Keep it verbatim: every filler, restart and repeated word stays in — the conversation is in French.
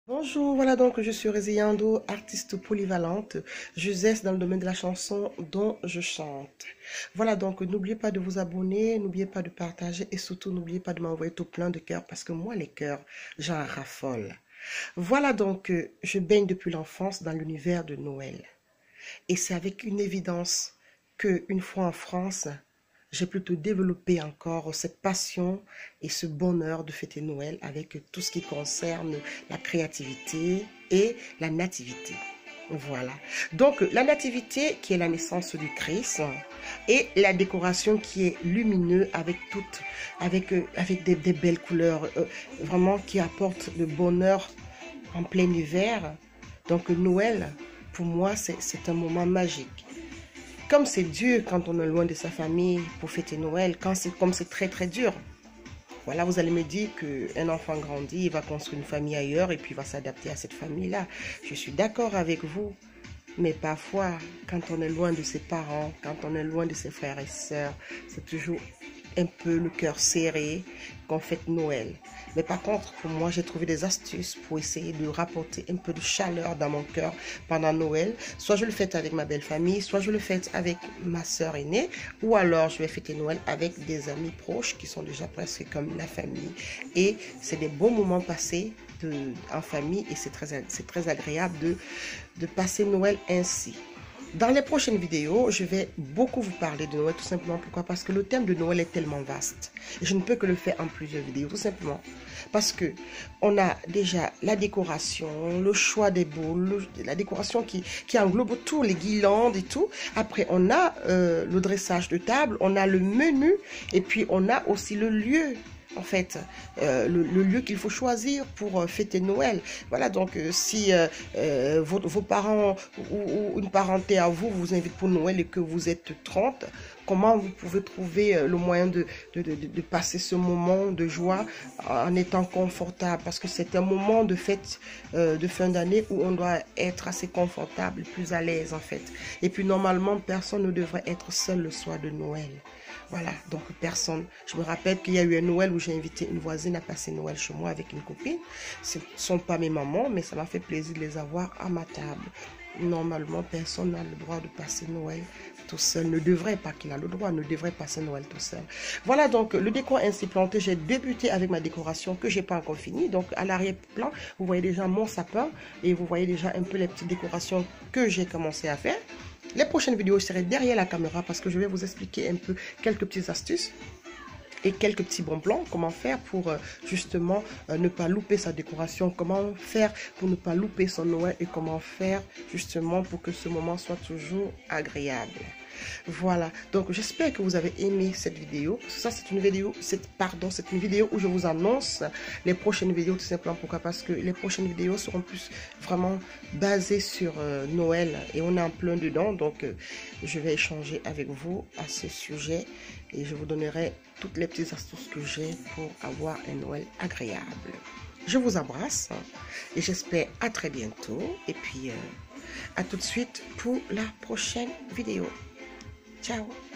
Bonjour, voilà donc je suis Résiando, artiste polyvalente. Je zeste dans le domaine de la chanson dont je chante. Voilà donc n'oubliez pas de vous abonner, n'oubliez pas de partager et surtout n'oubliez pas de m'envoyer tout plein de cœurs parce que moi les cœurs, j'en raffole. Voilà donc je baigne depuis l'enfance dans l'univers de Noël. Et c'est avec une évidence que une fois en France, j'ai plutôt développé encore cette passion et ce bonheur de fêter Noël avec tout ce qui concerne la créativité et la nativité. Voilà. Donc, la nativité qui est la naissance du Christ et la décoration qui est lumineuse avec toutes, avec, avec des, des belles couleurs, euh, vraiment qui apportent le bonheur en plein hiver. Donc, Noël, pour moi, c'est un moment magique. Comme c'est dur quand on est loin de sa famille pour fêter Noël, quand c'est comme c'est très très dur. Voilà, vous allez me dire qu'un enfant grandit, il va construire une famille ailleurs et puis il va s'adapter à cette famille-là. Je suis d'accord avec vous. Mais parfois, quand on est loin de ses parents, quand on est loin de ses frères et sœurs, c'est toujours un peu le cœur serré qu'on fête Noël. Mais par contre, pour moi, j'ai trouvé des astuces pour essayer de rapporter un peu de chaleur dans mon cœur pendant Noël. Soit je le fête avec ma belle famille, soit je le fête avec ma sœur aînée, ou alors je vais fêter Noël avec des amis proches qui sont déjà presque comme la famille. Et c'est des bons moments passés de, en famille et c'est très, c'est très agréable de, de passer Noël ainsi. Dans les prochaines vidéos, je vais beaucoup vous parler de Noël, tout simplement. Pourquoi? Parce que le thème de Noël est tellement vaste. Et je ne peux que le faire en plusieurs vidéos, tout simplement. Parce que on a déjà la décoration, le choix des boules, la décoration qui, qui englobe tout, les guirlandes et tout. Après, on a euh, le dressage de table, on a le menu, et puis on a aussi le lieu. En fait, euh, le, le lieu qu'il faut choisir pour euh, fêter Noël. Voilà, donc euh, si euh, euh, vos, vos parents ou, ou une parenté à vous vous invite pour Noël et que vous êtes trente, comment vous pouvez trouver euh, le moyen de, de, de, de passer ce moment de joie en étant confortable? Parce que c'est un moment de fête euh, de fin d'année où on doit être assez confortable, plus à l'aise en fait. Et puis normalement, personne ne devrait être seul le soir de Noël. Voilà, donc personne. Je me rappelle qu'il y a eu un Noël où j'ai invité une voisine à passer Noël chez moi avec une copine. Ce ne sont pas mes mamans, mais ça m'a fait plaisir de les avoir à ma table. Normalement, personne n'a le droit de passer Noël tout seul. Ne devrait pas qu'il a le droit, ne devrait passer Noël tout seul. Voilà donc le décor ainsi planté. J'ai débuté avec ma décoration que j'ai pas encore fini. Donc à l'arrière-plan, vous voyez déjà mon sapin et vous voyez déjà un peu les petites décorations que j'ai commencé à faire. Les prochaines vidéos, je serai derrière la caméra parce que je vais vous expliquer un peu quelques petites astuces et quelques petits bons plans, comment faire pour euh, justement euh, ne pas louper sa décoration, comment faire pour ne pas louper son Noël et comment faire justement pour que ce moment soit toujours agréable. Voilà, donc j'espère que vous avez aimé cette vidéo. Ça c'est une vidéo, c'est pardon, c'est une vidéo où je vous annonce les prochaines vidéos tout simplement. Pourquoi? Parce que les prochaines vidéos seront plus vraiment basées sur euh, Noël et on est en plein dedans. Donc euh, je vais échanger avec vous à ce sujet et je vous donnerai toutes les petites astuces que j'ai pour avoir un Noël agréable. Je vous embrasse et j'espère à très bientôt et puis euh, à tout de suite pour la prochaine vidéo. Ciao.